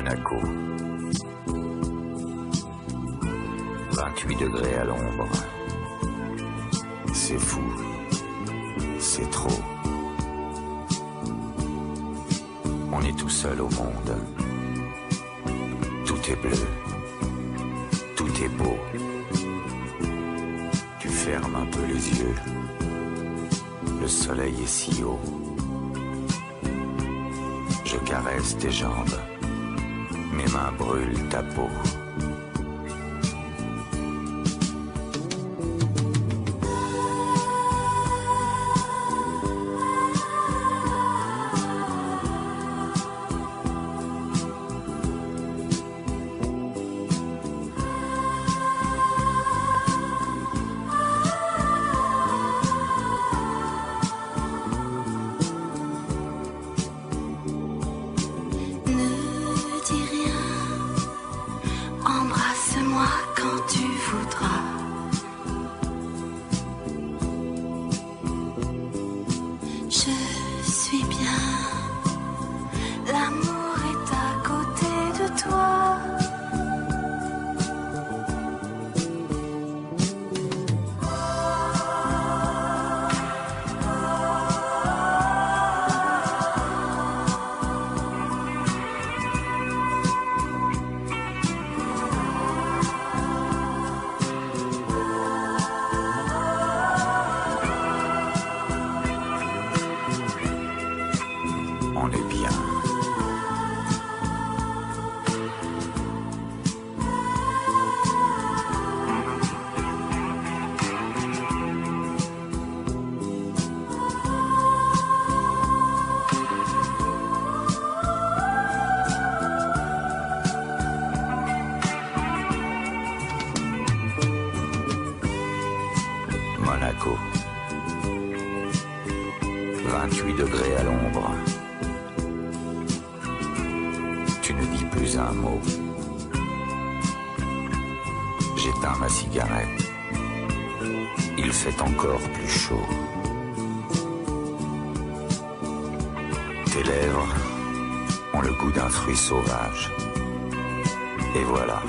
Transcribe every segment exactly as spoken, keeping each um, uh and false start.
Monaco. vingt-huit degrés à l'ombre. C'est fou. C'est trop. On est tout seul au monde. Tout est bleu. Tout est beau. Tu fermes un peu les yeux. Le soleil est si haut. Je caresse tes jambes. Mes mains brûlent ta peau. Embrasse-moi quand tu voudras. Je suis bien. L'amour est à côté de toi. On est bien. Monaco. vingt-huit degrés à l'ombre. Tu ne dis plus un mot. J'éteins ma cigarette. Il fait encore plus chaud. Tes lèvres ont le goût d'un fruit sauvage. Et voilà,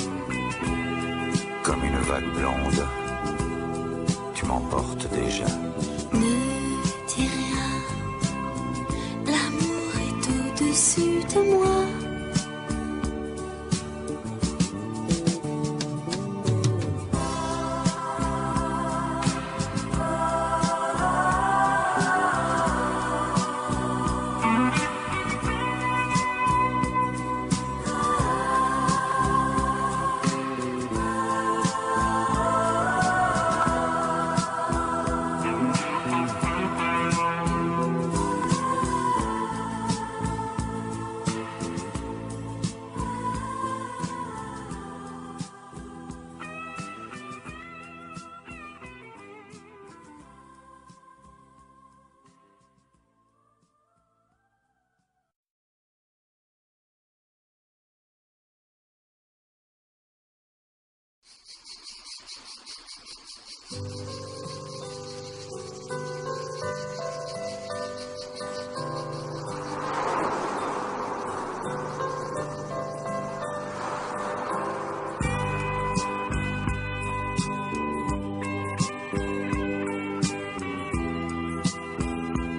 comme une vague blonde, tu m'emportes déjà. Ne dis rien. L'amour est au-dessus de moi.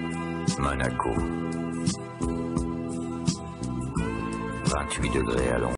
Monaco. vingt-huit degrés à l'ombre.